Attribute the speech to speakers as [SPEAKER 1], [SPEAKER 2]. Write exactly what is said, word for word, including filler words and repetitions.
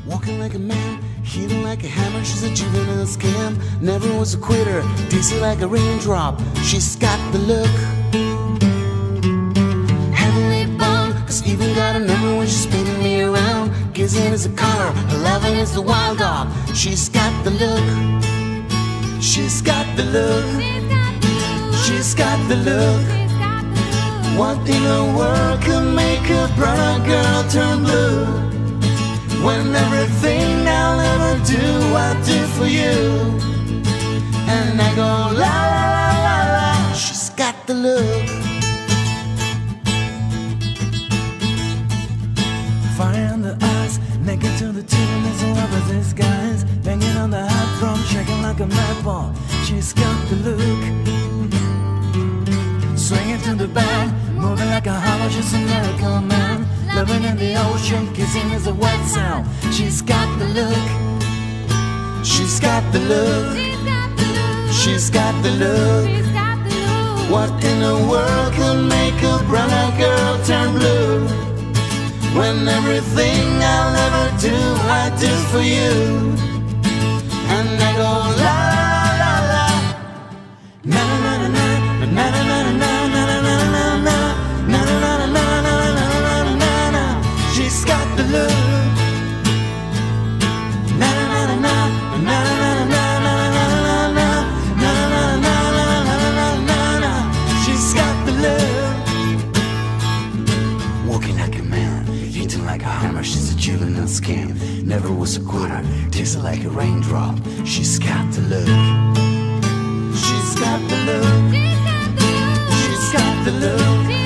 [SPEAKER 1] Walking like a man, healing like a hammer. She's a juvenile scam, never was a quitter. Dizzy like a raindrop, she's got the look. Heavenly bound, cause even got a number when she's spinning me around. Gizzing is a color, her loving is the wild dog. She's got the look. She's got the look. She's got the look. What in the world could make a brown girl turn blue? When everything I'll ever do, I do for you. And I go la la la la la. She's got the look. Fire in the eyes, naked to the tune, there's a love of disguise. Banging on the hot drum, shaking like a mad ball. She's got the look. Swinging to the band, moving like a hollow, she's a miracle man. Loving in the ocean, kissing is a wet sound. She's got the look. She's got the look. She's got the look. What in the world could make a brown-eyed girl turn blue? When everything I'll ever do, I do for you. And I go la la la la, na na na na na na na na na na na na na na na na na. She's got the look. Na na na na na na na na na na na na na. She's got the look. Walking like a man, eating like a hammer. She's a juvenile scam, never was a quitter. Tastes like a raindrop. She's got the look. She's got the look. She's got the look.